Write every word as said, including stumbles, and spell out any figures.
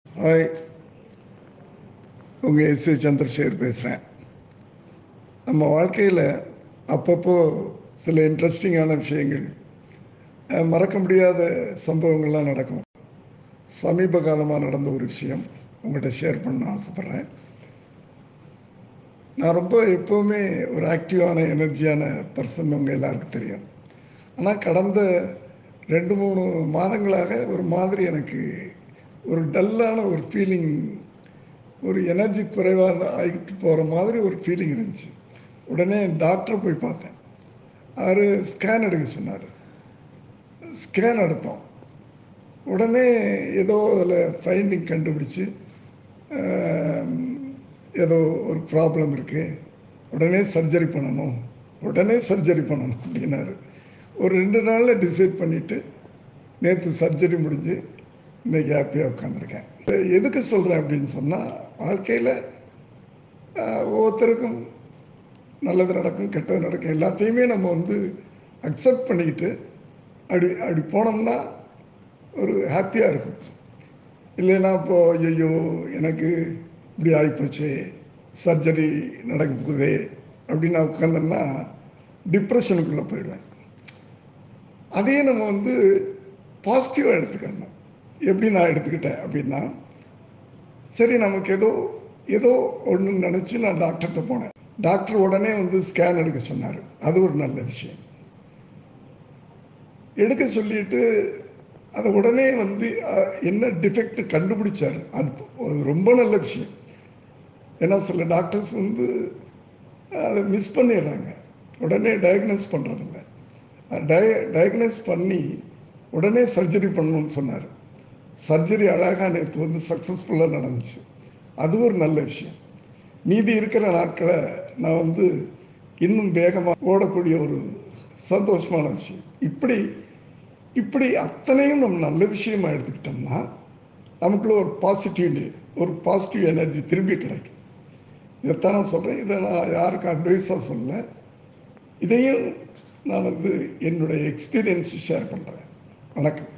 Hi, உங்கள் S A Chandrasekhar பேசுகிறேன். நம்ம வாழ்க்கையில் அப்பப்போ சில இன்ட்ரெஸ்டிங்கான விஷயங்கள், மறக்க முடியாத சம்பவங்கள்லாம் நடக்கும். சமீப காலமாக நடந்த ஒரு விஷயம் உங்கள்கிட்ட ஷேர் பண்ண ஆசைப்பட்றேன். நான் ரொம்ப எப்போவுமே ஒரு ஆக்டிவான எனர்ஜியான பர்சன் உங்கள் எல்லாருக்கும் தெரியும். ஆனால் கடந்த ரெண்டு மூணு மாதங்களாக ஒரு மாதிரி எனக்கு ஒரு டல்லான ஒரு ஃபீலிங், ஒரு எனர்ஜி குறைவாக ஆகிட்டு போகிற மாதிரி ஒரு ஃபீலிங் இருந்துச்சு. உடனே டாக்டரை போய் பார்த்தேன். அவர் ஸ்கேன் எடுக்க சொன்னார். ஸ்கேன் எடுத்தோம். உடனே ஏதோ அதில் ஃபைண்டிங் கண்டுபிடிச்சி ஏதோ ஒரு ப்ராப்ளம் இருக்குது, உடனே சர்ஜரி பண்ணணும் உடனே சர்ஜரி பண்ணணும் அப்படின்னாரு. ஒரு ரெண்டு நாளில் டிசைட் பண்ணிவிட்டு நேற்று சர்ஜரி முடிஞ்சு இன்றைக்கி ஹாப்பியாக உட்காந்துருக்கேன். எதுக்கு சொல்கிறேன் அப்படின்னு சொன்னால், வாழ்க்கையில் ஒவ்வொருத்தருக்கும் நல்லது நடக்கும், கெட்டது நடக்கும். எல்லாத்தையுமே நம்ம வந்து அக்செப்ட் பண்ணிக்கிட்டு அப்படி அப்படி போனோம்னா ஒரு ஹாப்பியாக இருக்கும். இல்லைன்னா இப்போது ஐயோ எனக்கு இப்படி ஆகிப்போச்சு, சர்ஜரி நடக்க போகுதே அப்படின்னு நான் உட்காந்தோம்னா டிப்ரெஷனுக்குள்ளே போயிடுவேன். அதையே நம்ம வந்து பாசிட்டிவாக எடுத்துக்கணும். எப்படி நான் எடுத்துக்கிட்டேன் அப்படின்னா, சரி நமக்கு ஏதோ ஏதோ ஒன்று நினச்சி நான் டாக்டர்கிட்ட போனேன். டாக்டர் உடனே வந்து ஸ்கேன் எடுக்க சொன்னார். அது ஒரு நல்ல விஷயம். எடுக்க சொல்லிட்டு அதை உடனே வந்து என்ன டிஃபெக்ட் கண்டுபிடிச்சார். அது ரொம்ப நல்ல விஷயம். ஏன்னா சில டாக்டர்ஸ் வந்து அதை மிஸ் பண்ணிடுறாங்க, உடனே டயக்னோஸ் பண்ணுறதில்ல. டய டயக்னோஸ் பண்ணி உடனே சர்ஜரி பண்ணணும்னு சொன்னார். சர்ஜரி அழகாக நேற்று வந்து சக்ஸஸ்ஃபுல்லாக நடந்துச்சு. அது ஒரு நல்ல விஷயம். மீதி இருக்கிற நாட்களை நான் வந்து இன்னும் வேகமாக ஓடக்கூடிய ஒரு சந்தோஷமான விஷயம். இப்படி இப்படி அத்தனையும் நம்ம நல்ல விஷயமா எடுத்துக்கிட்டோம்னா நமக்குள்ள ஒரு பாசிட்டிவ் ஒரு பாசிட்டிவ் எனர்ஜி திரும்பி கிடைக்கும். இதைத்தான் நான் சொல்கிறேன். இதை நான் யாருக்கும் அட்வைஸாக சொல்லலை. இதையும் நான் வந்து என்னுடைய எக்ஸ்பீரியன்ஸ் ஷேர் பண்ணுறேன். வணக்கம்.